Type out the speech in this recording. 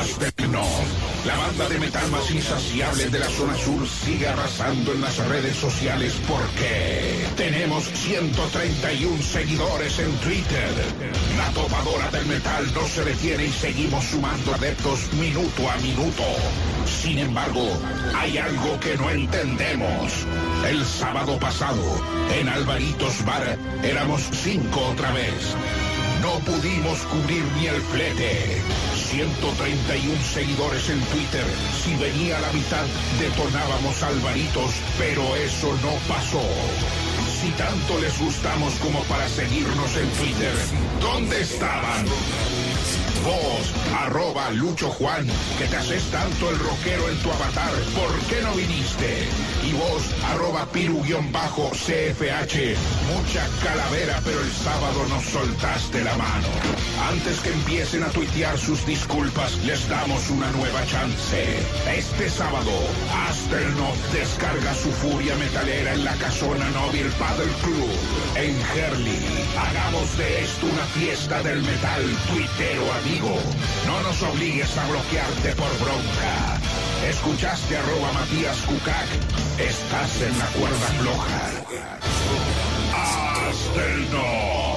Hasta el No. La banda de metal más insaciable de la zona sur sigue arrasando en las redes sociales porque tenemos 131 seguidores en Twitter. La topadora del metal no se detiene y seguimos sumando adeptos minuto a minuto. Sin embargo, hay algo que no entendemos. El sábado pasado, en Alvaritos Bar, éramos 5 otra vez. No pudimos cubrir ni el flete. 131 seguidores en Twitter. Si venía a la mitad, detonábamos Alvaritos, pero eso no pasó. Si tanto les gustamos como para seguirnos en Twitter, ¿dónde estaban? Vos, @LuchoJuan, que te haces tanto el rockero en tu avatar, ¿por qué no viniste? Y vos, @Piru_CFH, mucha calavera, pero el sábado nos soltaste la mano. Antes que empiecen a tuitear sus disculpas, les damos una nueva chance. Este sábado, Astelnoff descarga su furia metalera en la Casona Nóbil Paddle Club, en Herli. Hagamos de esto una fiesta del metal tuitero, amigo. No nos obligues a bloquearte por bronca. ¿Escuchaste @Matías Cucac? Estás en la cuerda floja. ¡Hasta el no!